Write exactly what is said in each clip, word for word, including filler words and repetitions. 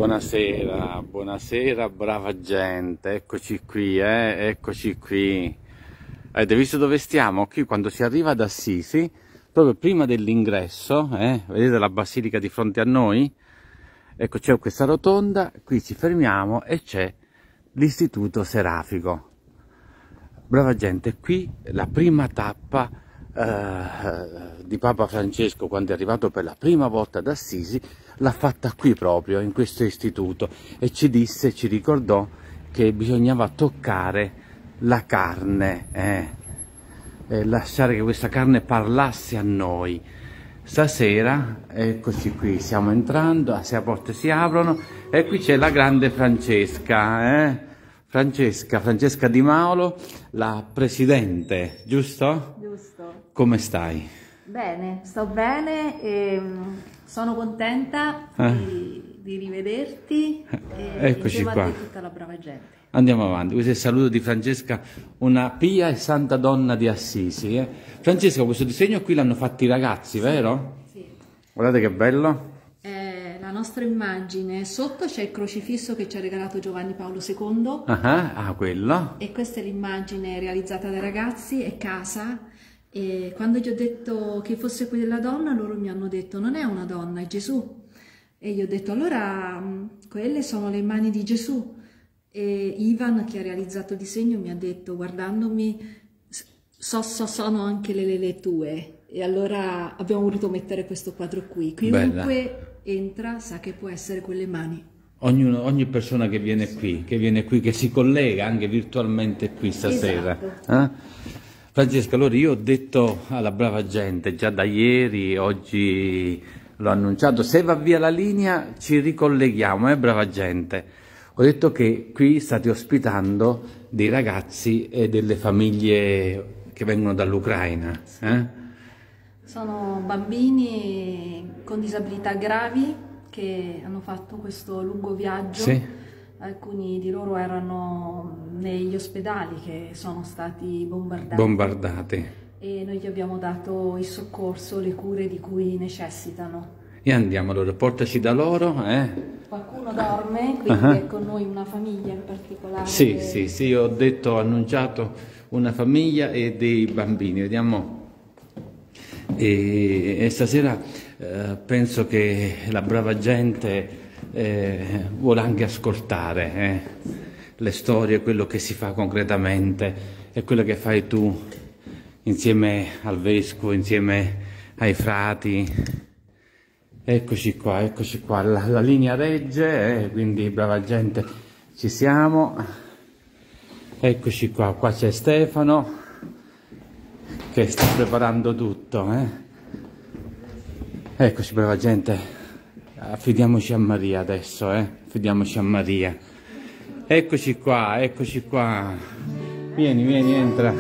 Buonasera, buonasera, brava gente, eccoci qui, eh, eccoci qui. Avete visto dove stiamo? Qui quando si arriva ad Assisi, proprio prima dell'ingresso, eh, vedete la basilica di fronte a noi? Ecco, c'è questa rotonda, qui ci fermiamo e c'è l'istituto serafico. Brava gente, qui la prima tappa eh, di Papa Francesco quando è arrivato per la prima volta ad Assisi, l'ha fatta qui proprio, in questo istituto, e ci disse, ci ricordò che bisognava toccare la carne, eh, e lasciare che questa carne parlasse a noi. Stasera, eccoci qui, stiamo entrando, se le porte si aprono, e qui c'è la grande Francesca, eh? Francesca, Francesca Di Mauro, la presidente, giusto? Giusto. Come stai? Bene, sto bene e sono contenta eh? di, di rivederti e Eccoci insieme qua. a te tutta la brava gente. Andiamo avanti, questo è il saluto di Francesca, una pia e santa donna di Assisi. Eh? Francesca, questo disegno qui l'hanno fatto i ragazzi, vero? Sì. Guardate che bello. È la nostra immagine, sotto c'è il crocifisso che ci ha regalato Giovanni Paolo secondo. Ah, ah, quello. E questa è l'immagine realizzata dai ragazzi, è casa. E quando gli ho detto che fosse quella donna, loro mi hanno detto non è una donna, è Gesù. E gli ho detto allora quelle sono le mani di Gesù. E Ivan, che ha realizzato il disegno, mi ha detto guardandomi, so, so sono anche le, le, le tue. E allora abbiamo voluto mettere questo quadro qui. Chiunque Bella. entra sa che può essere quelle mani. Ognuno, ogni persona che viene qui, che viene qui, che si collega anche virtualmente qui stasera. Esatto. Eh? Francesca, allora io ho detto alla brava gente, già da ieri, oggi l'ho annunciato, se va via la linea ci ricolleghiamo, eh brava gente. Ho detto che qui state ospitando dei ragazzi e delle famiglie che vengono dall'Ucraina. Sì. Eh? Sono bambini con disabilità gravi che hanno fatto questo lungo viaggio. Sì. Alcuni di loro erano negli ospedali che sono stati bombardati. Bombardati. E noi gli abbiamo dato il soccorso, le cure di cui necessitano. E andiamo allora, portaci da loro. Eh? Qualcuno dorme, quindi uh-huh. è con noi una famiglia in particolare. Sì, sì, sì, io ho detto, ho annunciato una famiglia e dei bambini. Vediamo. E, e stasera eh, penso che la brava gente eh, vuole anche ascoltare eh, le storie, quello che si fa concretamente e quello che fai tu insieme al vescovo, insieme ai frati. Eccoci qua, eccoci qua, la, la linea regge, eh, quindi brava gente, ci siamo. Eccoci qua, qua c'è Stefano che sta preparando tutto. Eh. Eccoci brava gente, affidiamoci a Maria adesso, eh. affidiamoci a Maria. Eccoci qua, eccoci qua, vieni, vieni, entra.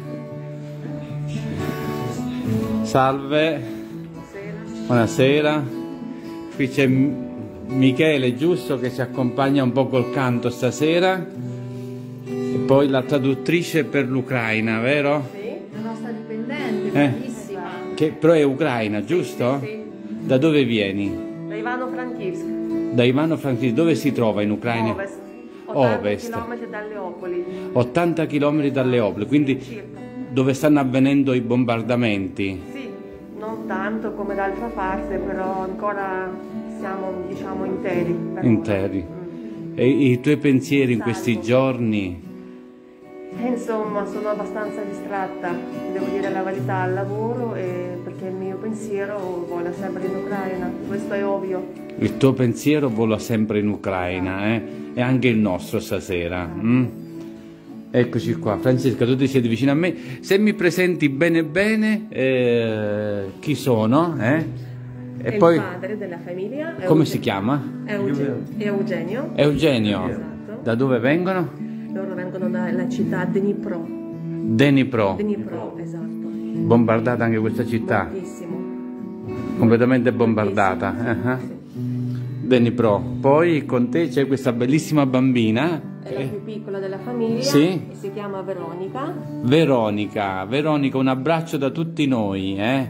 Salve. Buonasera, qui c'è Michele, giusto, che ci accompagna un po' col canto stasera, e poi la traduttrice per l'Ucraina, vero? Sì, la nostra dipendente, eh? bravissima. Che però è ucraina, giusto? Sì, sì. Da dove vieni? Da Ivano-Frankivsk. Da Ivano-Frankivsk, dove si trova in Ucraina? Ovest. ottanta Ovest. chilometri da Leopoli. ottanta chilometri da Leopoli, quindi Circa. dove stanno avvenendo i bombardamenti? Sì, non tanto come d'altra parte, però ancora siamo, diciamo, interi. per Interi. ora. E i tuoi pensieri in Salvo. questi giorni? E insomma, sono abbastanza distratta, devo dire la verità, al lavoro, e perché il mio pensiero vola sempre in Ucraina, questo è ovvio. Il tuo pensiero vola sempre in Ucraina, eh? E anche il nostro stasera. Mm? Eccoci qua, Francesca, tu ti siedi vicino a me. Se mi presenti bene bene, eh, chi sono? Eh? E È poi, il padre della famiglia. come Eugenio. si chiama? Eugenio. Eugenio. Eugenio. Esatto. Da dove vengono? Loro vengono dalla città Dnipro. Dnipro. Dnipro, esatto. Bombardata anche questa città? Moltissimo. Completamente bombardata. Moltissimo, eh? sì, sì. Dnipro. Poi con te c'è questa bellissima bambina. È la più piccola della famiglia. Sì. E si chiama Veronica. Veronica. Veronica, un abbraccio da tutti noi. Eh?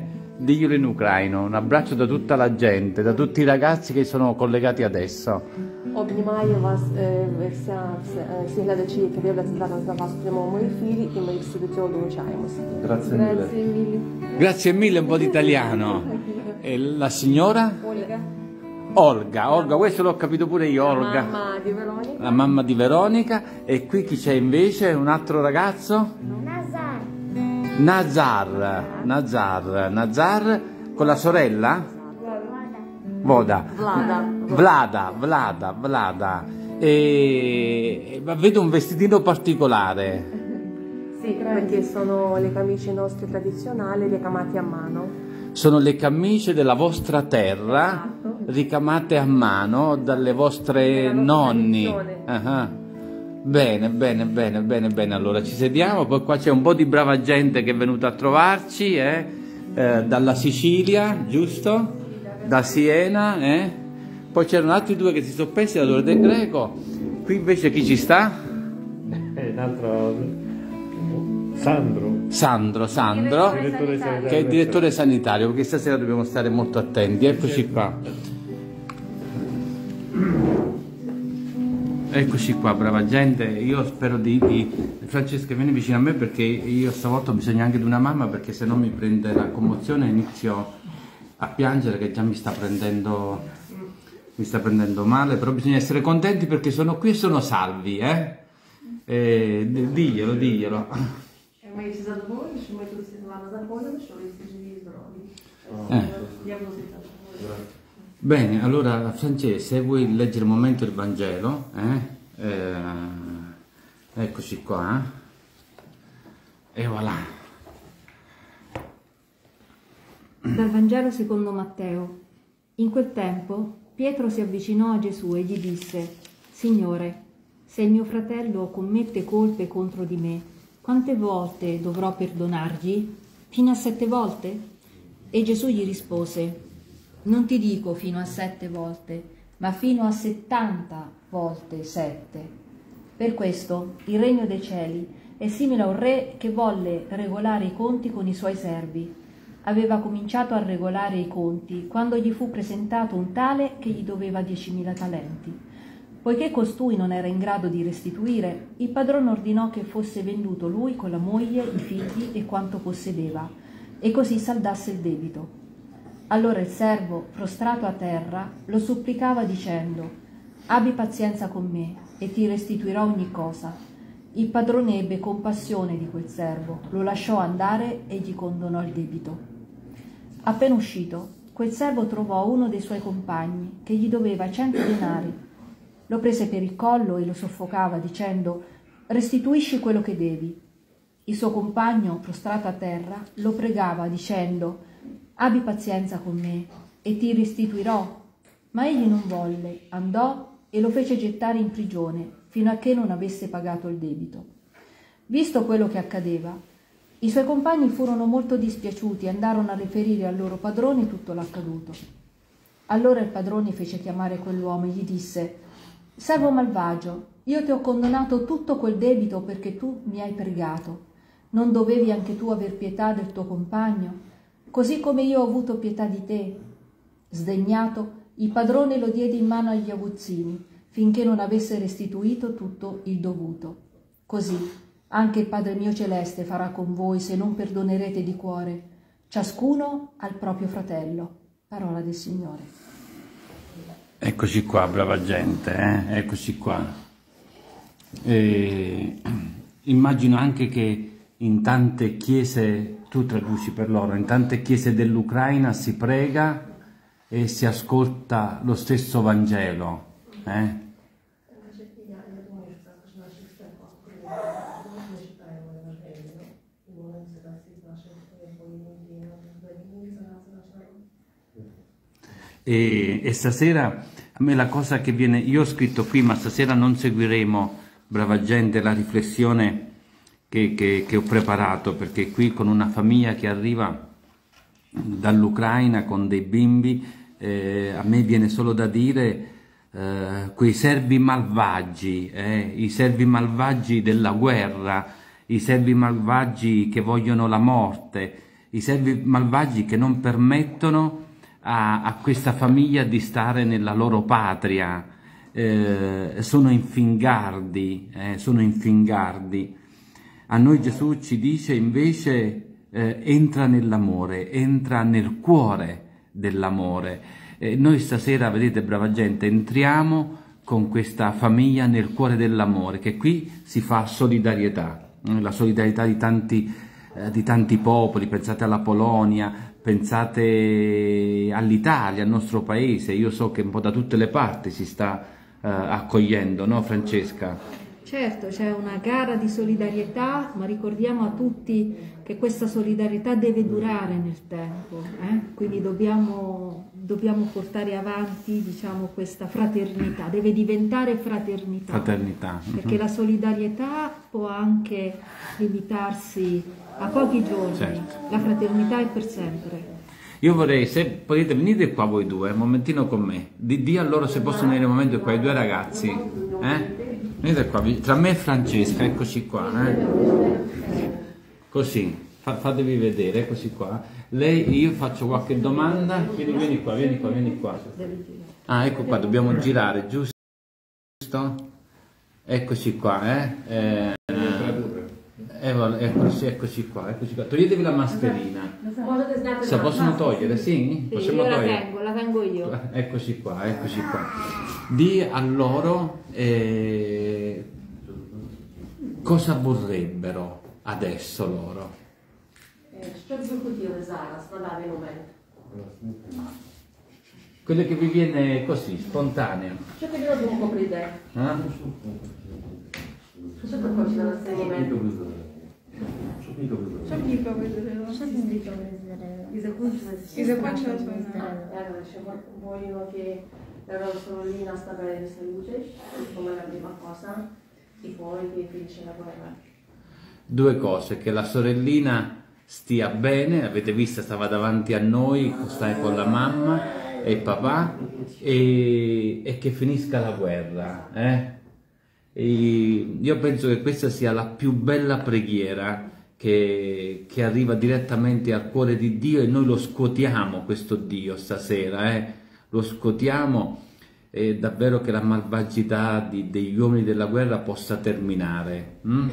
diglielo in ucraino, un abbraccio da tutta la gente, da tutti i ragazzi che sono collegati adesso. Обнімаю вас, е, вся, вся, всі глядачі, які дивляться зараз на вас в прямому ефірі, і ми всі до цього долучаємося. Grazie Grazie mille. Grazie mille, un po' di italiano. E la signora? Ольга, Olga, Olga, questo l'ho capito pure io, Olga. мама di Veronica. La mamma di Veronica. E qui chi c'è invece? Un altro ragazzo? Назар. Nazar, Nazar, Nazar con la sorella? Voda. Влада. Vlada, Vlada, Vlada. E... ma vedo un vestitino particolare. Sì, perché sono le camicie nostre tradizionali ricamate a mano. Sono le camicie della vostra terra ricamate a mano dalle vostre Della nostra nonni. tradizione. Ah, bene, bene, bene, bene, bene. Allora ci sediamo. Poi qua c'è un po' di brava gente che è venuta a trovarci, eh? Eh, dalla Sicilia, giusto? Da Siena, eh? Poi c'erano altri due che si sono persi da Torre del Greco. Qui invece chi ci sta? E un altro Sandro, Sandro, Sandro, direttore sanitario. che è il direttore sanitario, perché stasera dobbiamo stare molto attenti. Eccoci qua. Eccoci qua, brava gente. Io spero di, di... Francesca, vieni vicino a me perché io stavolta ho bisogno anche di una mamma, perché se no mi prende la commozione e inizio a piangere, che già mi sta prendendo mi sta prendendo male, però bisogna essere contenti perché sono qui e sono salvi, eh? E, diglielo, diglielo. Ми всі задоволені, що ми тут всі з вами знаходимо, що ви всі живі і здорові. Eh. Я буду вітати. Bene, allora Francesca, se vuoi leggere un momento il Vangelo, eh? Eh, eccoci qua, eh? E voilà. Dal Vangelo secondo Matteo. In quel tempo Pietro si avvicinò a Gesù e gli disse: Signore, se il mio fratello commette colpe contro di me, quante volte dovrò perdonargli? Fino a sette volte? E Gesù gli rispose: Non ti dico fino a sette volte, ma fino a settanta volte sette. Per questo il regno dei cieli è simile a un re che volle regolare i conti con i suoi servi. Aveva cominciato a regolare i conti quando gli fu presentato un tale che gli doveva diecimila talenti. Poiché costui non era in grado di restituire, il padrone ordinò che fosse venduto lui con la moglie, i figli e quanto possedeva, e così saldasse il debito. Allora il servo, prostrato a terra, lo supplicava dicendo: Abbi pazienza con me e ti restituirò ogni cosa. Il padrone ebbe compassione di quel servo, lo lasciò andare e gli condonò il debito. Appena uscito, quel servo trovò uno dei suoi compagni che gli doveva cento denari. Lo prese per il collo e lo soffocava dicendo: Restituisci quello che devi. Il suo compagno, prostrato a terra, lo pregava dicendo: Abbi pazienza con me e ti restituirò. Ma egli non volle, andò e lo fece gettare in prigione fino a che non avesse pagato il debito. Visto quello che accadeva, i suoi compagni furono molto dispiaciuti e andarono a riferire al loro padrone tutto l'accaduto. Allora il padrone fece chiamare quell'uomo e gli disse: Servo malvagio, io ti ho condonato tutto quel debito perché tu mi hai pregato. Non dovevi anche tu aver pietà del tuo compagno, così come io ho avuto pietà di te? Sdegnato, il padrone lo diede in mano agli aguzzini, finché non avesse restituito tutto il dovuto. Così anche il Padre mio celeste farà con voi se non perdonerete di cuore, ciascuno al proprio fratello. Parola del Signore. Eccoci qua, brava gente, eh? Eccoci qua. E immagino anche che in tante chiese, tu traduci per loro, in tante chiese dell'Ucraina si prega e si ascolta lo stesso Vangelo, eh? E, e stasera a me la cosa che viene, io ho scritto qui, ma stasera non seguiremo, brava gente, la riflessione che, che, che ho preparato, perché qui con una famiglia che arriva dall'Ucraina con dei bimbi, eh, a me viene solo da dire eh, quei servi malvagi, eh, i servi malvagi della guerra, i servi malvagi che vogliono la morte, i servi malvagi che non permettono a, a questa famiglia di stare nella loro patria, eh, sono infingardi, eh, sono infingardi. A noi Gesù ci dice invece eh, entra nell'amore, entra nel cuore dell'amore. Eh, noi stasera, vedete brava gente, entriamo con questa famiglia nel cuore dell'amore, che qui si fa solidarietà, eh, la solidarietà di tanti, eh, di tanti popoli, pensate alla Polonia, pensate all'Italia, al nostro paese. Io so che un po' da tutte le parti si sta eh, accogliendo, no Francesca? Certo, c'è una gara di solidarietà, ma ricordiamo a tutti che questa solidarietà deve durare nel tempo, eh? Quindi dobbiamo, dobbiamo portare avanti, diciamo, questa fraternità, deve diventare fraternità. Fraternità. Perché la solidarietà può anche limitarsi a pochi giorni, Certo. La fraternità è per sempre. Io vorrei, se potete venire qua voi due, un momentino con me, di, di a loro se possono venire un momento qua, i due ragazzi, eh? Venite qua, tra me e Francesca, eccoci qua, eh? Così, fa, fatevi vedere, eccoci qua. Lei, io faccio qualche domanda, vieni, vieni qua, vieni qua, vieni qua. Ah, ecco qua, dobbiamo girare, giusto? Eccoci qua, eh? eh Eccoci, eccoci qua, eccoci qua. Toglietevi la mascherina. Se possono togliere, sì? Possiamo io la togliere. tengo, la tengo io. Eccoci qua, eccoci qua. Di a loro eh, cosa vorrebbero adesso loro? Що б ви хотіли зараз, на даний момент? Quello che vi viene così, spontaneo. Що тобі на думку прийде? Eh? Що ти хочеш на цей момент? Щоб Ніка виздоровіла. І закінчилась. І закінчилась війна. Allora, ci vogliono che la loro sorellina sta bene di salute, come la prima cosa, e poi che finisce la guerra. Due cose, che la sorellina stia bene, avete visto, stava davanti a noi, stai con la mamma e il papà, e, e che finisca la guerra. Eh? E io penso che questa sia la più bella preghiera che, che arriva direttamente al cuore di Dio, e noi lo scuotiamo questo Dio stasera, eh? Lo scuotiamo, e davvero che la malvagità di, degli uomini della guerra possa terminare. Mm?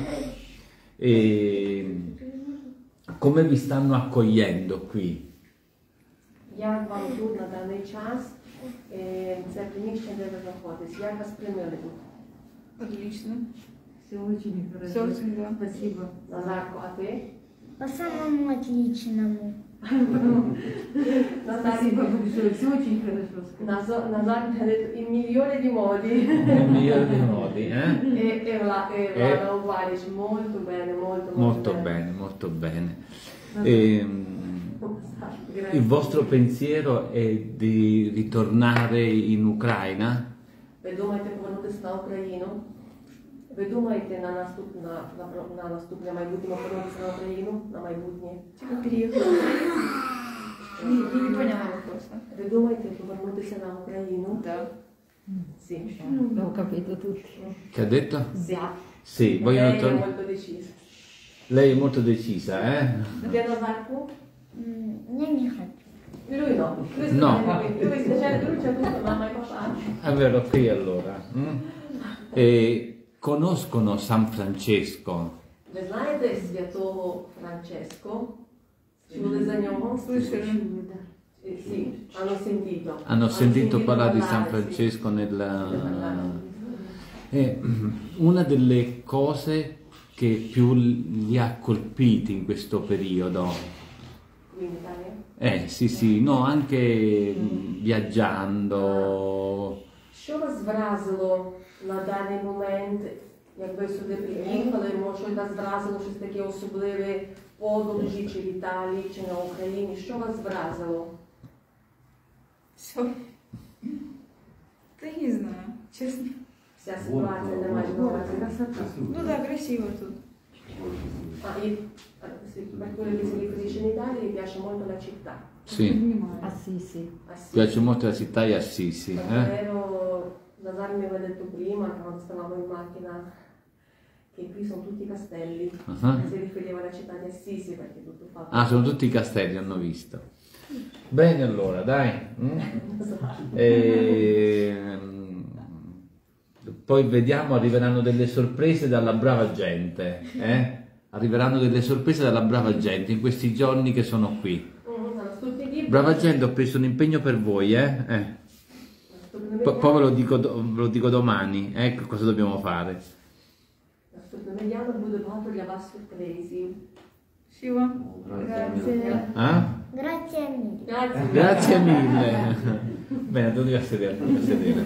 E come vi stanno accogliendo qui? Як вам тут на даний час, це приміщення, де ви знаходитесь, як вас прийняли тут? Отлично. Все очень Все хорошо. очень, да. Спасибо. Назарко, а ти? По самому отличному. Назар, Все очень хорошо. Назар, Назar mi ha detto in milioni di modi. Nel migliore dei modi, eh? E, e, la, e E- Vlada uguale, dice molto bene, molto, molto, Molto bene, molto bene. E, Grazie. il vostro pensiero è di ritornare in Ucraina? Ви думаєте повернутися на Україну? Ви думаєте на наступне, на, на, на наступне майбутнє повернутися на Україну? На майбутнє? Типа переехала. Не, не, не поняла вопроса. Ви думаєте повернутися на Україну? Да. Sì. L'ho capito tutti. Che ha detto? Sì. Sì, vogliono Lei è tornare. molto decisa. Lei è molto decisa, eh? Ти Назарку? М, Я не хочу. Lui no. Lui No. Lui, lui, c'è, lui c'è tutto, mamma e papà. È vero, qui allora. mm? E conoscono San Francesco? Ви знаєте святого Франческо? Чули за нього? Слышали. Eh, Sì, hanno sentito. Hanno sentito parlare di San sì. Francesco Ne nella... parlavano. È una delle cose che più li ha colpiti in questo periodo. Qui in Italia? Eh sì sì, no, anche mh, viaggiando. Що вас вразило на даний момент, як ви сюди приїхали, може щось вас вразило, щось таке особливе в подорожі, чи в Італії, чи на Україні? Що вас вразило? Все. Да не знаю, честно. Вся ситуація не має на увазі. Ну да, красиво тут. Ah, io, sì, per quello che si riferisce in Italia, mi piace molto la città. Sì, Ah sì, sì. Assisi. piace molto la città di Assisi. Eh? Davvero, Nazar mi aveva detto prima, quando stavamo in macchina, che qui sono tutti castelli, Uh-huh. si riferiva alla città di Assisi perché è tutto fatto. Ah, sono tutti i castelli, hanno visto. Bene allora, dai. Mm? E... Poi vediamo, arriveranno delle sorprese dalla brava gente. Eh? Arriveranno delle sorprese dalla brava gente in questi giorni che sono qui. Brava gente, ho preso un impegno per voi, eh? eh. Po- poi ve lo dico, do- ve lo dico domani, eh? Cosa dobbiamo fare. Наступного mediano буде багато для вас сюрпризів. Shiva, Grazie. Ah? Grazie mille. Grazie. Grazie mille. Bene, tu devi a sedere, devi a sedere.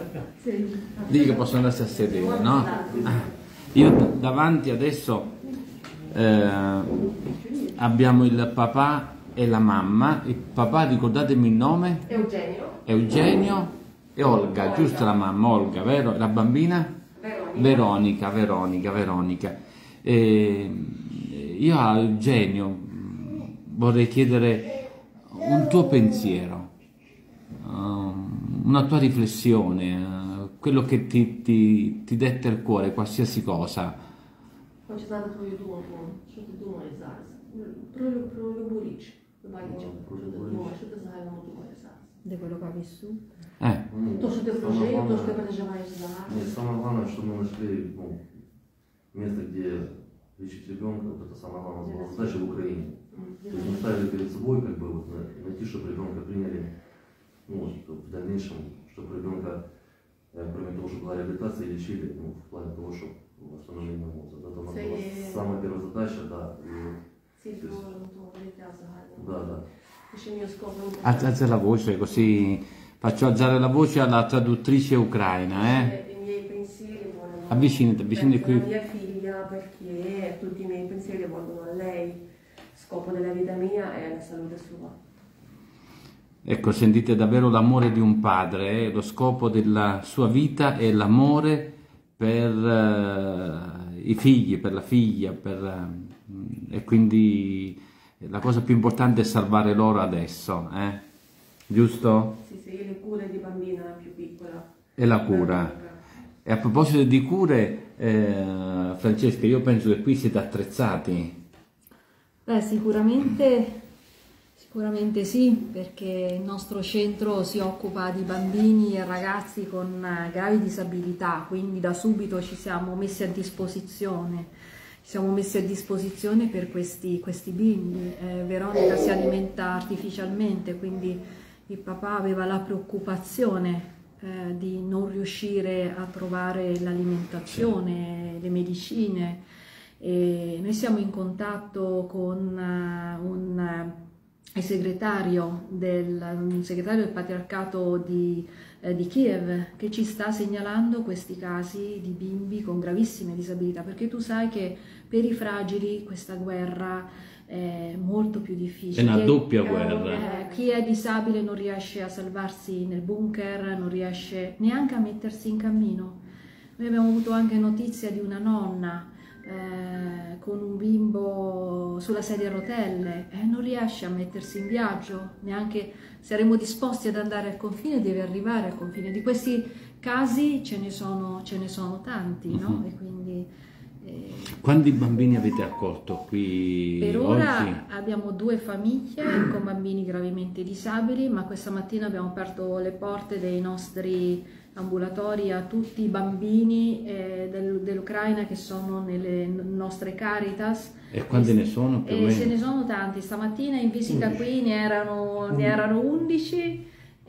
Digli che possono andarsi a sedere, no? Io d- davanti adesso eh, abbiamo il papà e la mamma. Il papà, ricordatemi il nome? Eugenio. Eugenio e Olga, giusto la mamma, Olga, vero? La bambina? Veronica, Veronica, Veronica. E io a Eugenio vorrei chiedere un tuo pensiero, uh, una tua riflessione, uh, quello che ti, ti, ti detta il cuore, qualsiasi cosa. Хочу знати твою думку. Що ти думаєш зараз? Про, лю- про любу річ. Люба річ. Що ти думаєш? Що ти в загальному думаєш зараз? di quello che ha vissuto. Eh, То, що ти прожив, то, що ти переживаєш зараз. Нет, самое главное, что мы нашли ну, место, где лечить ребенка, вот это самая главная задача в Украине. То есть мы ставили перед собой, как бы, вот, на- найти, чтобы ребенка приняли, ну, вот, в дальнейшем, чтобы ребенка, э, кроме того, что была реабилитация, лечили, ну, в плане того, чтобы восстановление мозга. Это у нас Це была є- самая первая задача, да. И, Ціль твого твого життя загально. да, да. І ще мені скопом. alza, alza la voce così faccio alzare la voce alla traduttrice ucraina, eh? I miei pensieri volano. Avvicinati, avvicinati verso qui. la mia figlia perché tutti i miei pensieri volgono a lei. Il scopo della vita mia è la salute sua. Ecco, sentite davvero l'amore di un padre, eh? Lo scopo della sua vita è l'amore per eh, i figli, per la figlia, per, eh, e quindi la cosa più importante è salvare loro adesso, eh? Giusto? Sì, sì, le cure di bambina più piccola. E la cura. E a proposito di cure, eh, Francesca, io penso che qui siete attrezzati. Beh, sicuramente, sicuramente sì, perché il nostro centro si occupa di bambini e ragazzi con eh, gravi disabilità, quindi da subito ci siamo messi a disposizione. Ci siamo messi a disposizione per questi, questi bimbi. Eh, Veronica si alimenta artificialmente, quindi il papà aveva la preoccupazione eh, di non riuscire a trovare l'alimentazione, le medicine. E noi siamo in contatto con uh, un, uh, il segretario del, un segretario del patriarcato di, eh, di Kiev, che ci sta segnalando questi casi di bimbi con gravissime disabilità, perché tu sai che per i fragili questa guerra è molto più difficile. È una Chi doppia eh, guerra. eh, chi è disabile non riesce a salvarsi nel bunker, non riesce neanche a mettersi in cammino. Noi abbiamo avuto anche notizia di una nonna eh, con un bimbo sulla sedia a rotelle e eh, non riesce a mettersi in viaggio, neanche saremmo disposti ad andare al confine, deve arrivare al confine. Di questi casi ce ne sono, ce ne sono tanti, no? Mhm. E quindi eh, Quanti bambini avete accolto qui per oggi? ora abbiamo due famiglie con bambini gravemente disabili, ma questa mattina abbiamo aperto le porte dei nostri ambulatori a tutti i bambini eh, del- dell'Ucraina che sono nelle nostre Caritas. E quanti ne sono più o E se meno? ne sono tanti. Stamattina in visita qui ne erano, ne erano undici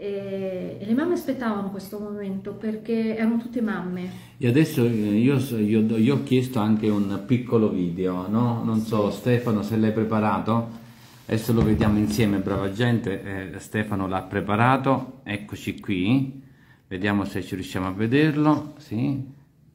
e, e le mamme aspettavano questo momento perché erano tutte mamme. E adesso eh, io, so- io, io ho chiesto anche un piccolo video, no? Non so, Stefano, se l'hai preparato? Adesso lo vediamo insieme, brava gente. Eh, Stefano l'ha preparato, eccoci qui. Vediamo se ci riusciamo a vederlo. Sì.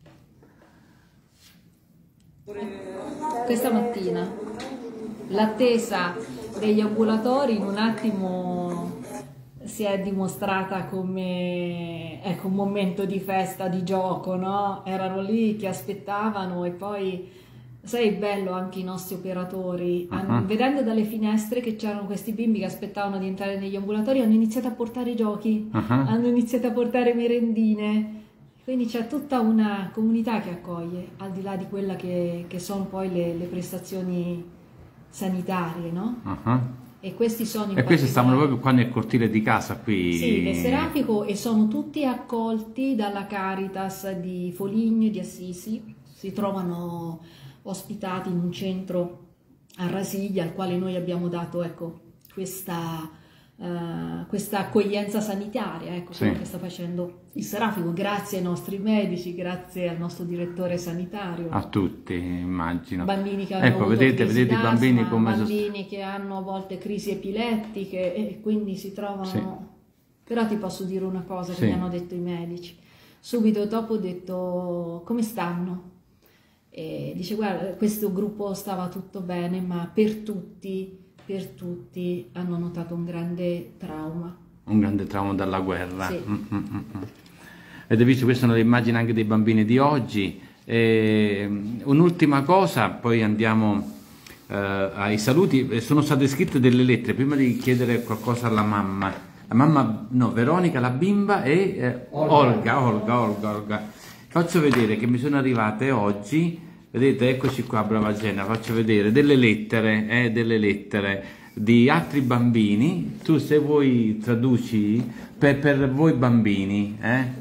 Questa mattina l'attesa degli ambulatori in un attimo si è dimostrata come ecco, un momento di festa, di gioco, no? Erano lì che aspettavano e poi, sai, bello anche i nostri operatori, hanno- Uh-huh. vedendo dalle finestre che c'erano questi bimbi che aspettavano di entrare negli ambulatori, hanno iniziato a portare i giochi, Uh-huh. hanno iniziato a portare merendine. Quindi c'è tutta una comunità che accoglie, al di là di quella che, che sono poi le, le prestazioni sanitarie, no? Uh-huh. E questi sono in E questi stavano particolare- proprio qua nel cortile di casa, qui. Sì, del Serafico, e sono tutti accolti dalla Caritas di Foligno e di Assisi. Si trovano ospitati in un centro a Rasiglia, al quale noi abbiamo dato, ecco, questa, eh, questa accoglienza sanitaria, ecco, Sì. quello che sta facendo il Serafico, grazie ai nostri medici, grazie al nostro direttore sanitario. A tutti, immagino. Bambini che hanno Ecco, avuto vedete, crisi vedete i d'asma, bambini come sono- bambini che hanno a volte crisi epilettiche e quindi si trovano. Sì. Però ti posso dire una cosa che Sì. mi hanno detto i medici. Subito dopo ho detto: come stanno? E dice: guarda, questo gruppo stava tutto bene, ma per tutti, per tutti hanno notato un grande trauma. Un grande trauma dalla guerra. Sì. Mm, mm, mm, mm. Ed hai visto, queste sono le immagini anche dei bambini di oggi. E, un'ultima cosa, poi andiamo eh, ai saluti. Eh, Sono state scritte delle lettere, prima di chiedere qualcosa alla mamma. La mamma, no, Veronica, la bimba, e eh, Olga, Olga, Olga, Olga. Faccio vedere che mi sono arrivate oggi, vedete, eccoci qua, brava Gena, faccio vedere delle lettere, eh, delle lettere di altri bambini. Tu, se vuoi, traduci per, per voi bambini, eh?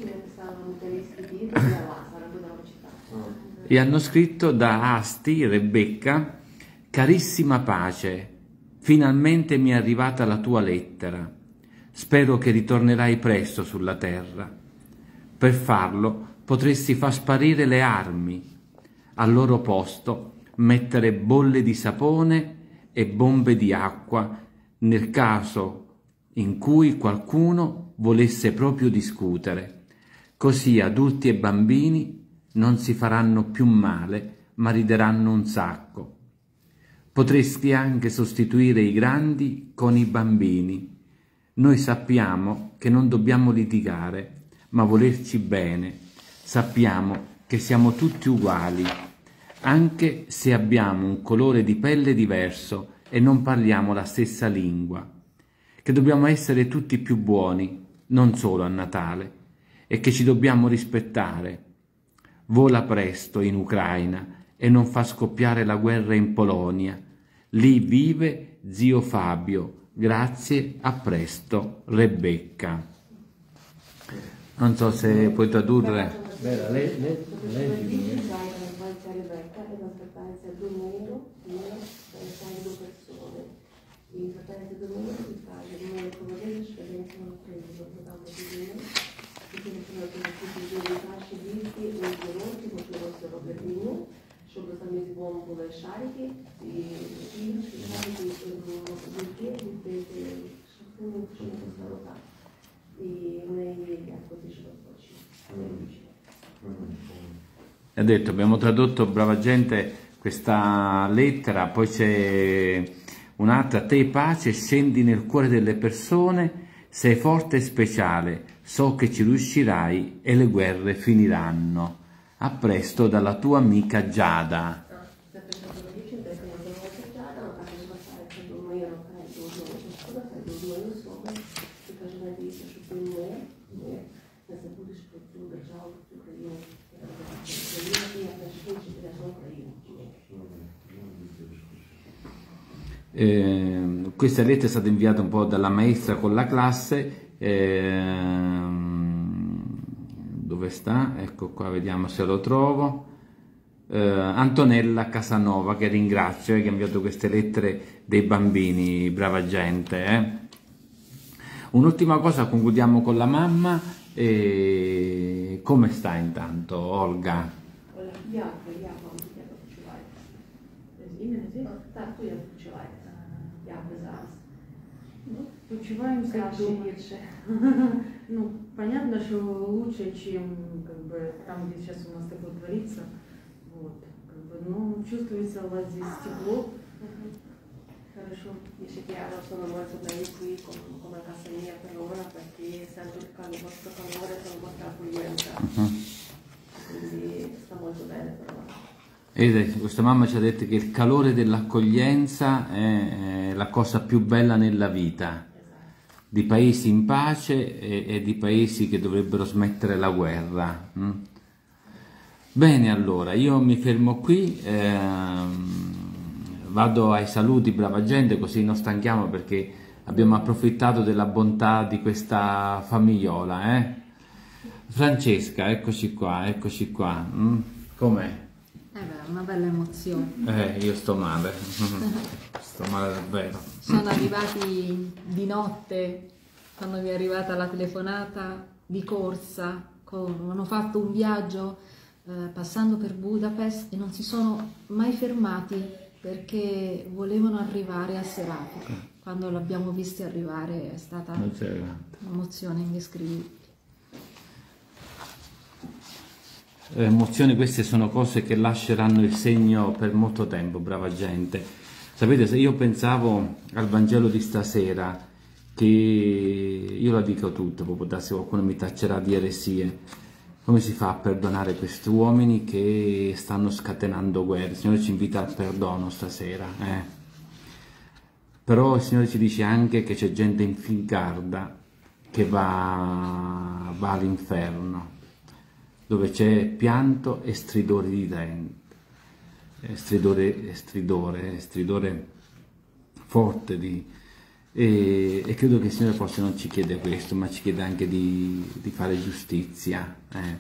E hanno scritto da Asti, Rebecca: carissima Pace, finalmente mi è arrivata la tua lettera. Spero che ritornerai presto sulla terra. Per farlo potresti far sparire le armi, al loro posto mettere bolle di sapone e bombe di acqua nel caso in cui qualcuno volesse proprio discutere. Così adulti e bambini non si faranno più male, ma rideranno un sacco. Potresti anche sostituire i grandi con i bambini. Noi sappiamo che non dobbiamo litigare, ma volerci bene. Sappiamo che siamo tutti uguali, anche se abbiamo un colore di pelle diverso e non parliamo la stessa lingua. Che dobbiamo essere tutti più buoni, non solo a Natale, e che ci dobbiamo rispettare. Vola presto in Ucraina e non fa scoppiare la guerra in Polonia. Lì vive zio Fabio. Grazie, a presto, Rebecca. Non so se puoi tradurre. Bella, le, le, leggi. In fratelli domani di fare il nuovo colore esperienza non preso dopo di me che sono tutti i giorni fasci visti e i giorni che fossero per me щоб самі збом були шарики і і шарики дітки дітки шахтину шахтину старота і в неї як потішно хоче. Ha detto, abbiamo tradotto, brava gente, questa lettera. Poi c'è un'altra: te pace, scendi nel cuore delle persone, sei forte e speciale, so che ci riuscirai e le guerre finiranno. A presto, dalla tua amica Giada. Eh, questa lettera è stata inviata un po' dalla maestra con la classe. ehm, dove sta? Ecco qua, vediamo se lo trovo. eh, Antonella Casanova, che ringrazio, eh, che ha inviato queste lettere dei bambini, brava gente, eh. Un'ultima cosa, concludiamo con la mamma. eh, come sta intanto Olga? Я я вам я почуваю. Іменно так, то я почуваю. Як ви зараз? Ну, почуваемся Краще, дома. гірше. Ну, понятно, что лучше, чем как бы там, где сейчас у нас такое творится. Вот, как бы, ну, чувствуется у вас здесь тепло. Хорошо. Dice che ora sono molto bene qui con, con la casa mia per ora perché sento il calore, il vostro calore, sono vostra accoglienza. Quindi sta molto bene per ora. E questa mamma ci ha detto che il calore dell'accoglienza è la cosa più bella nella vita. di paesi in pace e, e di paesi che dovrebbero smettere la guerra. Mm? Bene, allora, io mi fermo qui, ehm, vado ai saluti, brava gente, così non stanchiamo perché abbiamo approfittato della bontà di questa famigliola. Eh? Francesca, eccoci qua, eccoci qua. Mm? Com'è? Eh beh, una bella emozione. Eh, io sto male, sto male davvero. Sono arrivati di notte, quando mi è arrivata la telefonata, di corsa, con, hanno fatto un viaggio eh, passando per Budapest e non si sono mai fermati perché volevano arrivare a Serafico. Quando l'abbiamo visti arrivare è stata un'emozione indescrivibile. Emozioni, queste sono cose che lasceranno il segno per molto tempo, brava gente. Sapete, se io pensavo al Vangelo di stasera, che io la dico tutto, proprio da se qualcuno mi taccerà di eresie, come si fa a perdonare questi uomini che stanno scatenando guerre? Il Signore ci invita al perdono stasera, eh? Però il Signore ci dice anche che c'è gente infingarda che va, va all'inferno, dove c'è pianto e stridore di denti, stridore, stridore, stridore forte di, e, e credo che il Signore forse non ci chiede questo, ma ci chiede anche di, di fare giustizia, eh.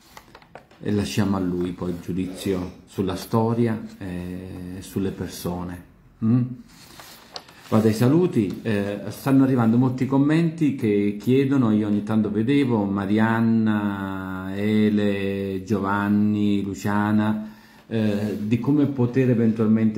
E lasciamo a Lui poi il giudizio sulla storia e sulle persone. Mm? Vado ai saluti, eh, stanno arrivando molti commenti che chiedono, io ogni tanto vedevo, Marianna, Ele, Giovanni, Luciana, eh, di come poter eventualmente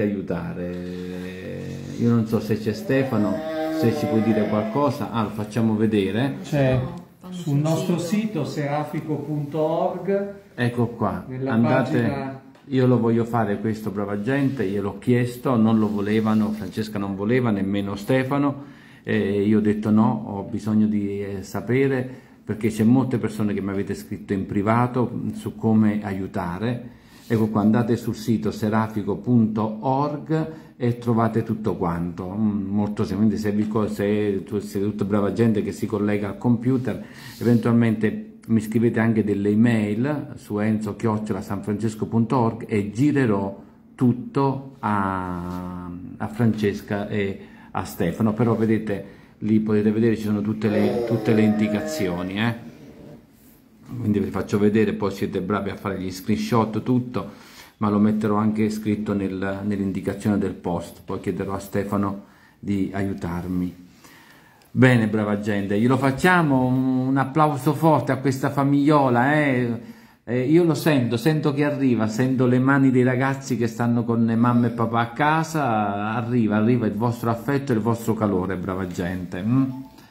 aiutare. Io non so se c'è Stefano, se ci puoi dire qualcosa. Ah, lo facciamo vedere. C'è sul nostro sito serafico punto org. Ecco qua, nella andate... pagina... Io lo voglio fare questo, brava gente, gliel'ho chiesto, non lo volevano, Francesca non voleva, nemmeno Stefano, e io ho detto no, ho bisogno di eh, sapere, perché c'è molte persone che mi avete scritto in privato su come aiutare. Ecco qua, andate sul sito serafico punto org e trovate tutto quanto, molto semplice. Se, vi, se tu siete tutta brava gente che si collega al computer, eventualmente mi scrivete anche delle email su enzo chiocciola sanfrancesco punto org e girerò tutto a, a Francesca e a Stefano, però vedete, lì potete vedere, ci sono tutte le, tutte le indicazioni, eh? Quindi vi faccio vedere, poi siete bravi a fare gli screenshot, tutto, ma lo metterò anche scritto nel, nell'indicazione del post, poi chiederò a Stefano di aiutarmi. Bene, brava gente, glielo facciamo un applauso forte a questa famigliola, eh? Eh, io lo sento, sento che arriva, sento le mani dei ragazzi che stanno con mamma e papà a casa, arriva, arriva il vostro affetto e il vostro calore, brava gente. Mm?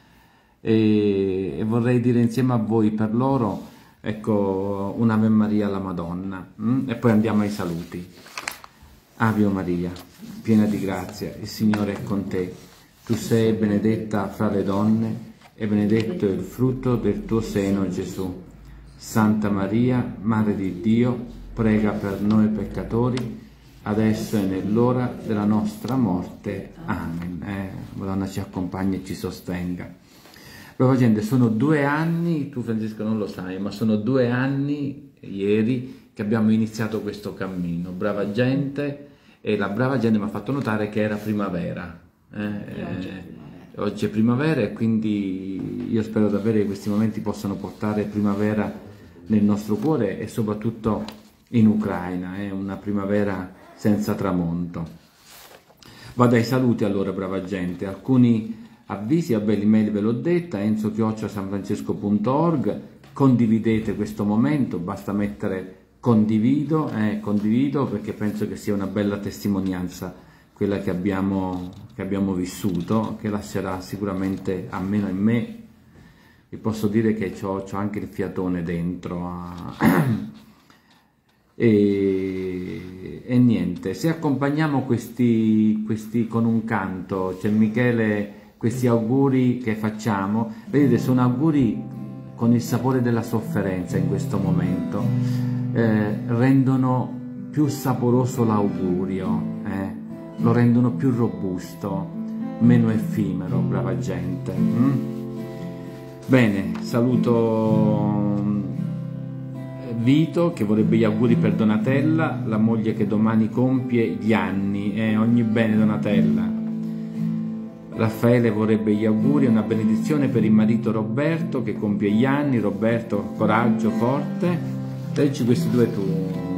E, e vorrei dire insieme a voi per loro, ecco, un'Ave Maria alla Madonna, mm? E poi andiamo ai saluti. Ave Maria, piena di grazia, il Signore è con te. Tu sei benedetta fra le donne e benedetto è il frutto del tuo seno, Gesù. Santa Maria, Madre di Dio, prega per noi peccatori, adesso e nell'ora della nostra morte. Amen. Eh, Madonna ci accompagni e ci sostenga. Brava gente, sono due anni, tu Francesco non lo sai, ma sono due anni, ieri, che abbiamo iniziato questo cammino. Brava gente, e la brava gente mi ha fatto notare che era primavera. Eh, eh, oggi è primavera e quindi io spero davvero che questi momenti possano portare primavera nel nostro cuore e soprattutto in Ucraina, è eh, una primavera senza tramonto. Vado ai saluti allora, brava gente, alcuni avvisi, vabbè, l'email ve l'ho detta, enzo chiocciola sanfrancesco punto org, condividete questo momento, basta mettere condivido, eh, condivido perché penso che sia una bella testimonianza quella che abbiamo, che abbiamo vissuto, che lascerà sicuramente, almeno in me, vi posso dire che c'ho anche il fiatone dentro. E, e niente, se accompagniamo questi, questi con un canto, c'è Michele, questi auguri che facciamo, vedete, sono auguri con il sapore della sofferenza in questo momento, eh, rendono più saporoso l'augurio, eh? Lo rendono più robusto, meno effimero, brava gente. Mm? Bene, saluto Vito che vorrebbe gli auguri per Donatella, la moglie che domani compie gli anni. Eh, ogni bene Donatella. Raffaele vorrebbe gli auguri e una benedizione per il marito Roberto che compie gli anni. Roberto, coraggio, forte. Leggi questi due tu.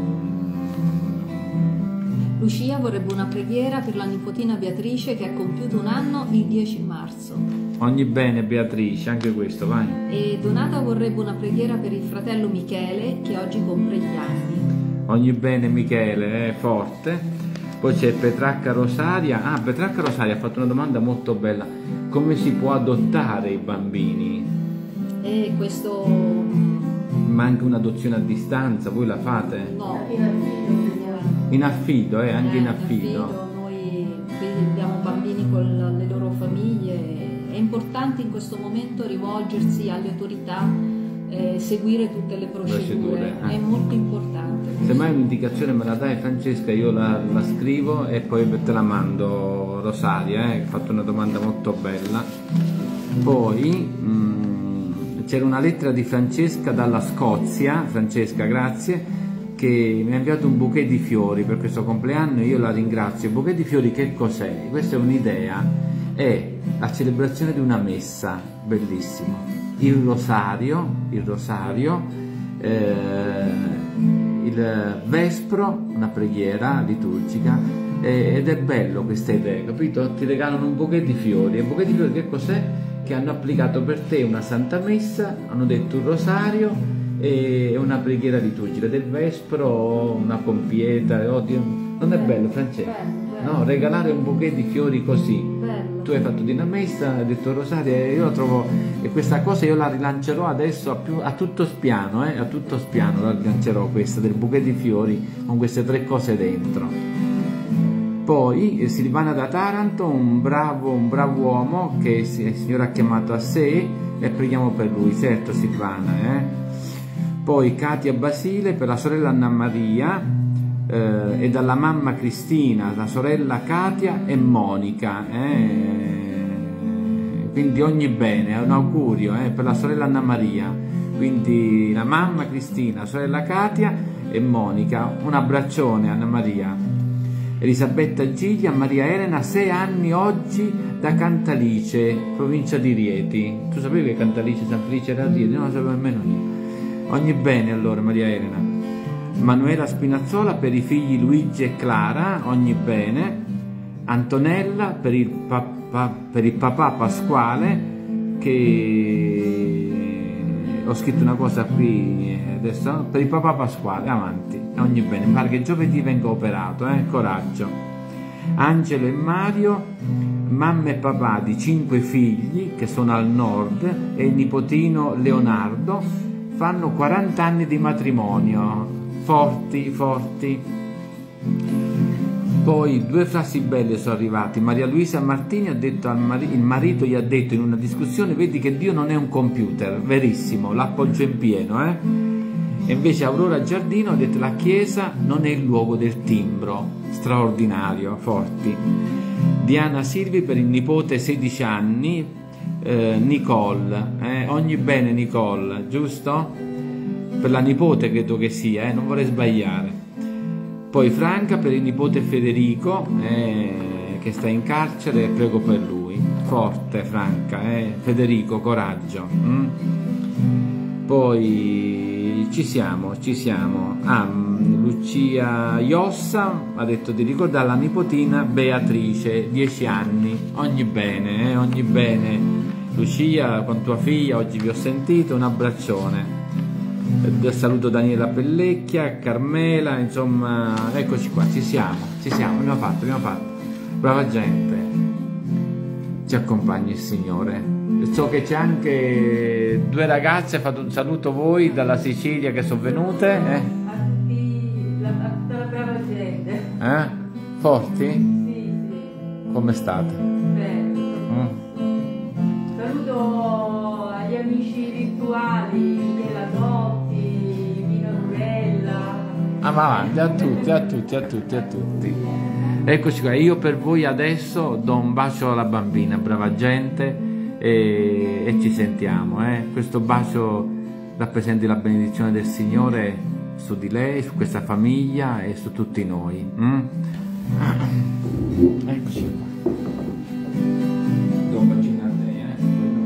Lucia vorrebbe una preghiera per la nipotina Beatrice che ha compiuto un anno il dieci marzo. Ogni bene Beatrice, anche questo, vai. E Donata vorrebbe una preghiera per il fratello Michele che oggi compie gli anni. Ogni bene Michele, è forte. Poi c'è Petrarca Rosaria. Ah, Petrarca Rosaria ha fatto una domanda molto bella. Come si può adottare i bambini? E questo... Ma anche un'adozione a distanza, voi la fate? No. In affido, eh, anche Eh, in affido. Noi qui abbiamo bambini con le loro famiglie. È importante in questo momento rivolgersi alle autorità, eh, seguire tutte le procedure. Procedure, eh. È molto importante. Se mai un'indicazione me la dai Francesca, io la, la scrivo e poi te la mando, Rosaria, eh, hai fatto una domanda molto bella. Poi mh, c'era una lettera di Francesca dalla Scozia, Francesca grazie, che mi ha inviato un bouquet di fiori per questo compleanno e io la ringrazio. Il bouquet di fiori che cos'è? Questa è un'idea, è la celebrazione di una messa, bellissimo, il rosario, il rosario, eh, il vespro, una preghiera liturgica, eh, ed è bello questa idea, capito? Ti regalano un bouquet di fiori, e il bouquet di fiori che cos'è? Che hanno applicato per te una santa messa, hanno detto un rosario e una preghiera liturgica del vespro, una compieta. Oddio, non è bello Francesco? No, regalare un bouquet di fiori così. Bello. Tu hai fatto di una messa, hai detto rosario e io la trovo, e questa cosa io la rilancerò adesso a, più, a tutto spiano, eh, a tutto spiano la rilancerò questa del bouquet di fiori con queste tre cose dentro. Poi Silvana da Taranto, un bravo, un bravo uomo che il Signore ha chiamato a sé e preghiamo per lui, certo Silvana, eh. Poi Katia Basile per la sorella Anna Maria eh, e dalla mamma Cristina, la sorella Katia e Monica, eh. Quindi ogni bene, è un augurio eh, per la sorella Anna Maria, quindi la mamma Cristina, la sorella Katia e Monica, un abbraccione Anna Maria. Elisabetta Giglia, Maria Elena, sei anni oggi da Cantalice, provincia di Rieti. Tu sapevi che Cantalice, San Felice era a Rieti? Non lo sapevo nemmeno io. Ogni bene allora Maria Elena. Manuela Spinazzola per i figli Luigi e Clara, ogni bene. Antonella per il, papà, per il papà Pasquale, che ho scritto una cosa qui adesso, per il papà Pasquale, avanti, ogni bene, mi pare che giovedì venga operato, eh? Coraggio. Angelo e Mario, mamma e papà di cinque figli che sono al nord e il nipotino Leonardo, fanno quaranta anni di matrimonio, forti, forti. Poi due frasi belle sono arrivate. Maria Luisa Martini ha detto al marito, il marito gli ha detto in una discussione: vedi che Dio non è un computer, verissimo, l'appoggio in pieno, eh? E invece Aurora Giardino ha detto: la chiesa non è il luogo del timbro, straordinario, forti. Diana Silvi per il nipote sedici anni, eh, Nicole, eh? Ogni bene Nicole, giusto? Per la nipote credo che sia, eh? Non vorrei sbagliare. Poi Franca per il nipote Federico, eh, che sta in carcere, prego per lui. Forte Franca, eh? Federico, coraggio. Mm? Poi ci siamo, ci siamo. Ah, Lucia Iossa ha detto di ricordare la nipotina Beatrice, dieci anni. Ogni bene, eh? Ogni bene. Lucia, con tua figlia, oggi vi ho sentito, un abbraccione. Saluto Daniela Pellecchia, Carmela, insomma, eccoci qua, ci siamo, ci siamo, abbiamo fatto, abbiamo fatto. Brava gente, ci accompagni il Signore. So che c'è anche due ragazze, fate un saluto voi dalla Sicilia che sono venute. Eh? A tutti, la, a tutta la brava gente. Eh? Forti? Sì, sì. Come state? Bene. Mm. Saluto agli amici virtuali, della Dotti, Vino Nurella. Ah, ma avanti, a tutti, a tutti, a tutti, a tutti. Eccoci qua, io per voi adesso do un bacio alla bambina, brava gente, e, e ci sentiamo. Eh? Questo bacio rappresenti la benedizione del Signore su di lei, su questa famiglia e su tutti noi. Mm? Eccoci qua. Do un bacino a lei, eh?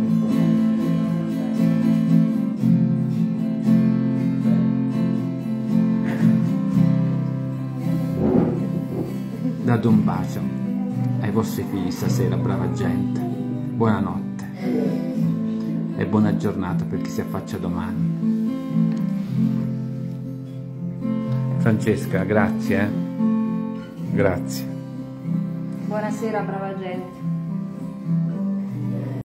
Date un bacio ai vostri figli stasera, brava gente. Buonanotte e buona giornata per chi si affaccia domani. Francesca, grazie. Eh? Grazie. Buonasera, brava gente.